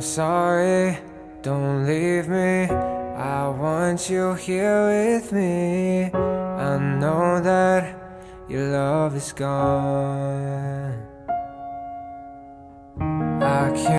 sorry, don't leave me. I want you here with me. I know that your love is gone. I can't